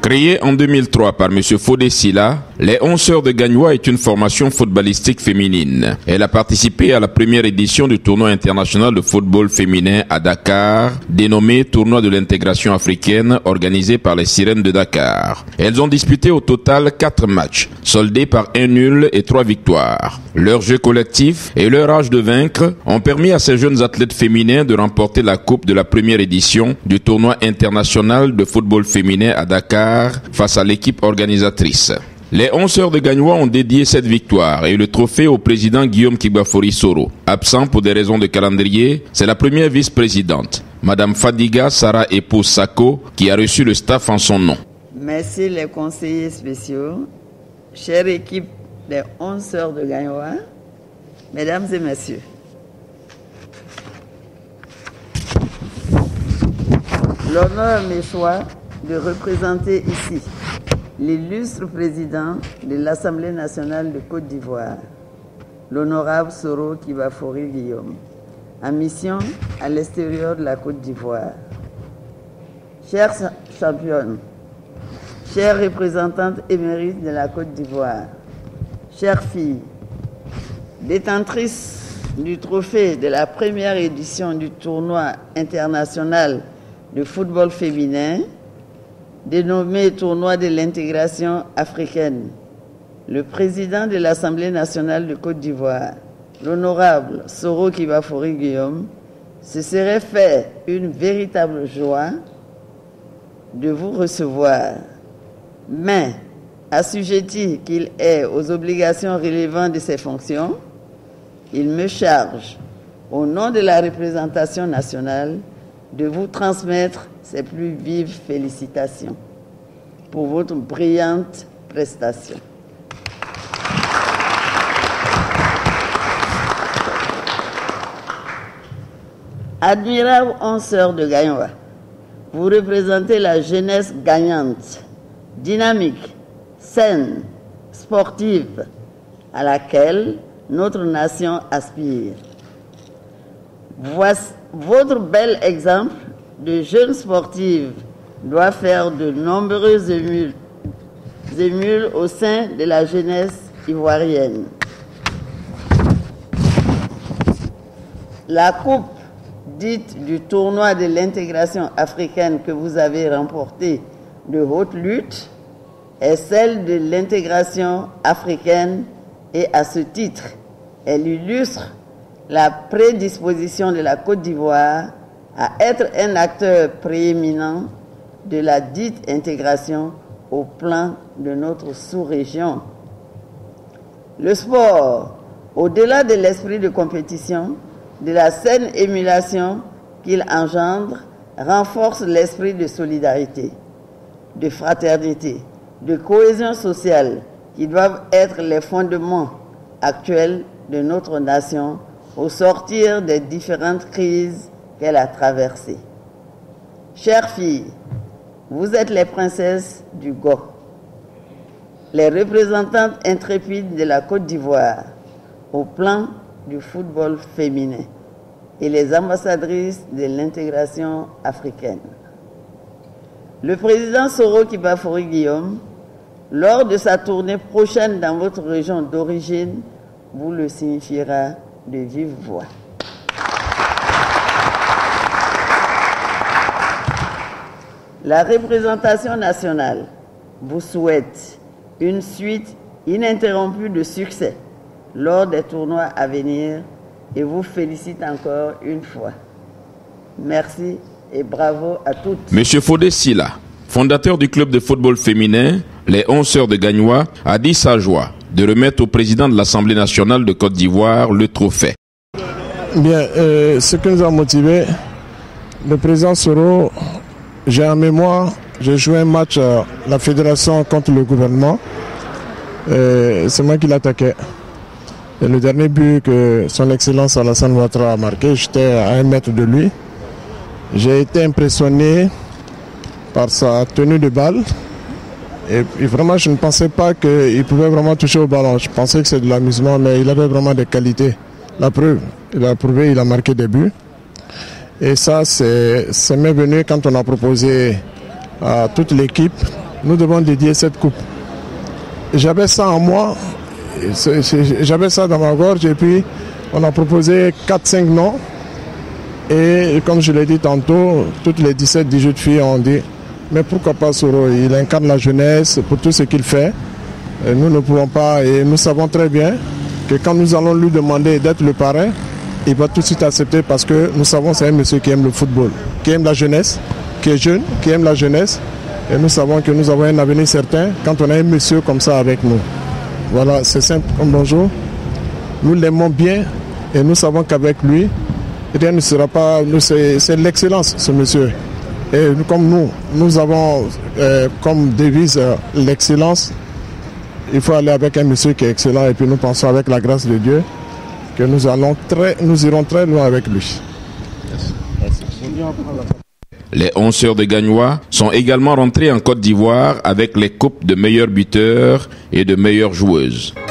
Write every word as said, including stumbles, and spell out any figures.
Créée en deux mille trois par M. Fodé Sila, les onze sœurs de Gagnoa est une formation footballistique féminine. Elle a participé à la première édition du tournoi international de football féminin à Dakar, dénommé Tournoi de l'intégration africaine, organisé par les Sirènes de Dakar. Elles ont disputé au total quatre matchs, soldés par un nul et trois victoires. Leur jeu collectif et leur âge de vaincre ont permis à ces jeunes athlètes féminins de remporter la coupe de la première édition du tournoi international de football féminin à Dakar face à l'équipe organisatrice. Les onze sœurs de Gagnoa ont dédié cette victoire et le trophée au président Guillaume Kigbafori Soro. Absent pour des raisons de calendrier, c'est la première vice-présidente, Madame Fadiga Sarah Épouse Sako, qui a reçu le staff en son nom. Merci les conseillers spéciaux, chère équipe des onze sœurs de Gagnoa, mesdames et messieurs. L'honneur m'est choix de représenter ici l'illustre président de l'Assemblée nationale de Côte d'Ivoire, l'honorable Soro Kigbafori Guillaume, en mission à l'extérieur de la Côte d'Ivoire. Chères championnes, chères représentantes émérites de la Côte d'Ivoire, chères filles, détentrices du trophée de la première édition du tournoi international de football féminin, dénommé Tournoi de l'intégration africaine, le président de l'Assemblée nationale de Côte d'Ivoire, l'honorable Soro Kigbafori Guillaume, se serait fait une véritable joie de vous recevoir. Mais, assujetti qu'il est aux obligations relevant de ses fonctions, il me charge, au nom de la représentation nationale, de vous transmettre ses plus vives félicitations pour votre brillante prestation. Admirable onze sœurs de Gagnoa, vous représentez la jeunesse gagnante, dynamique, saine, sportive, à laquelle notre nation aspire. Voici votre bel exemple de jeune sportive doit faire de nombreuses émules, émules au sein de la jeunesse ivoirienne. La coupe dite du tournoi de l'intégration africaine que vous avez remportée de haute lutte est celle de l'intégration africaine et à ce titre, elle illustre la prédisposition de la Côte d'Ivoire à être un acteur prééminent de la dite intégration au plan de notre sous-région. Le sport, au-delà de l'esprit de compétition, de la saine émulation qu'il engendre, renforce l'esprit de solidarité, de fraternité, de cohésion sociale qui doivent être les fondements actuels de notre nation au sortir des différentes crises qu'elle a traversées. Chères filles, vous êtes les princesses du Go, les représentantes intrépides de la Côte d'Ivoire au plan du football féminin et les ambassadrices de l'intégration africaine. Le président Soro Kigbafori Guillaume, lors de sa tournée prochaine dans votre région d'origine, vous le signifiera de vive voix. La représentation nationale vous souhaite une suite ininterrompue de succès lors des tournois à venir et vous félicite encore une fois. Merci et bravo à toutes. Monsieur Fodé Sila, fondateur du club de football féminin, les onze sœurs de Gagnoa, a dit sa joie de remettre au président de l'Assemblée nationale de Côte d'Ivoire le trophée. Bien, euh, ce qui nous a motivé, le président Soro, j'ai en mémoire, j'ai joué un match à la fédération contre le gouvernement. Euh, c'est moi qui l'attaquais. Et le dernier but que son Excellence Alassane Ouattara a marqué, j'étais à un mètre de lui. J'ai été impressionné par sa tenue de balle. Et, et vraiment, je ne pensais pas qu'il pouvait vraiment toucher au ballon. Je pensais que c'est de l'amusement, mais il avait vraiment des qualités. La preuve, il a prouvé, il a marqué des buts. Et ça, c'est m'est venu quand on a proposé à toute l'équipe nous devons dédier cette coupe. J'avais ça en moi, j'avais ça dans ma gorge et puis on a proposé quatre cinq noms. Et comme je l'ai dit tantôt, toutes les dix-sept dix-huit filles ont dit mais pourquoi pas Soro? Il incarne la jeunesse pour tout ce qu'il fait. Et nous ne pouvons pas, et nous savons très bien que quand nous allons lui demander d'être le parrain, il va tout de suite accepter parce que nous savons que c'est un monsieur qui aime le football, qui aime la jeunesse, qui est jeune, qui aime la jeunesse. Et nous savons que nous avons un avenir certain quand on a un monsieur comme ça avec nous. Voilà, c'est simple comme bonjour. Nous l'aimons bien et nous savons qu'avec lui, rien ne sera pas... C'est l'excellence, ce monsieur. Et comme nous, nous avons euh, comme devise euh, l'excellence, il faut aller avec un monsieur qui est excellent et puis nous pensons avec la grâce de Dieu que nous, allons très, nous irons très loin avec lui. Merci. Merci. Les onze sœurs de Gagnois sont également rentrées en Côte d'Ivoire avec les coupes de meilleures buteurs et de meilleures joueuses.